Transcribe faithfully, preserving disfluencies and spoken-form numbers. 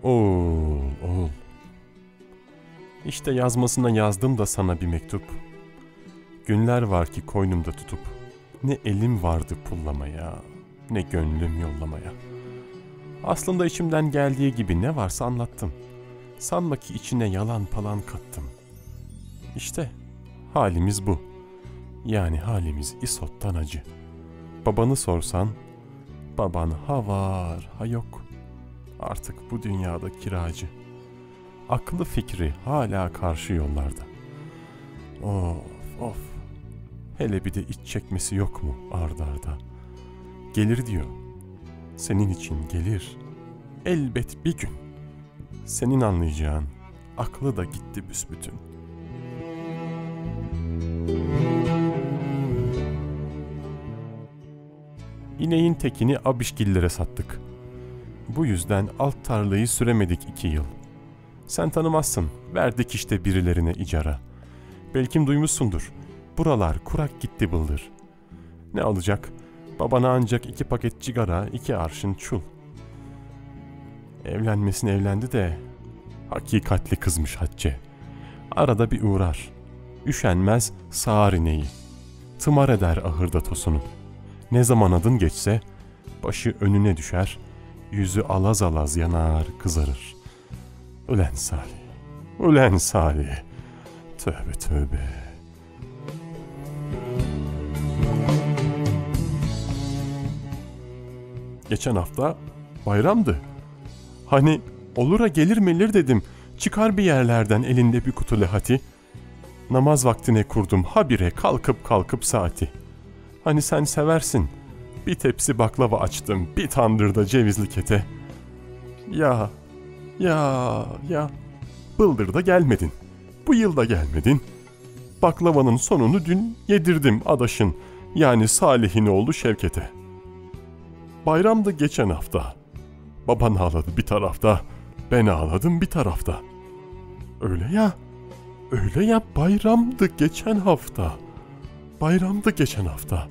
Oğul, oğul. İşte yazmasına yazdım da sana bir mektup. Günler var ki koynumda tutup, ne elim vardı pullamaya, ne gönlüm yollamaya. Aslında içimden geldiği gibi ne varsa anlattım. Sanma ki içine yalan palan kattım. İşte halimiz bu. Yani halimiz isottan acı. Babanı sorsan, baban ha var ha yok. Artık bu dünyada kiracı. Aklı fikri hala karşı yollarda. Of of. Hele bir de iç çekmesi yok mu ard arda? Gelir diyor. Senin için gelir. Elbet bir gün. Senin anlayacağın aklı da gitti büsbütün. İneğin tekini abişgillere sattık. Bu yüzden alt tarlayı süremedik iki yıl. Sen tanımazsın, verdik işte birilerine icara. Belkim duymuşsundur, buralar kurak gitti bıldır. Ne alacak? Babana ancak iki paket cigara, iki arşın çul. Evlenmesin evlendi de, hakikatli kızmış Hatice. Arada bir uğrar, üşenmez sağar ineği. Tımar eder ahırda tosunu. Ne zaman adın geçse, başı önüne düşer, yüzü alaz alaz yanar, kızarır. Ulen Salih, ulen Salih, tövbe tövbe. Geçen hafta bayramdı. Hani olura gelir melir dedim, çıkar bir yerlerden elinde bir kutu lehati. Namaz vaktine kurdum habire kalkıp kalkıp saati. Hani sen seversin, bir tepsi baklava açtım, bir tandırda cevizli kete. Ya, ya, ya, bıldırda gelmedin, bu yılda gelmedin. Baklavanın sonunu dün yedirdim adaşın, yani Salih'in oğlu Şevket'e. Bayramdı geçen hafta. Baban ağladı bir tarafta, ben ağladım bir tarafta. Öyle ya, öyle ya, bayramdı geçen hafta. Bayramdı geçen hafta.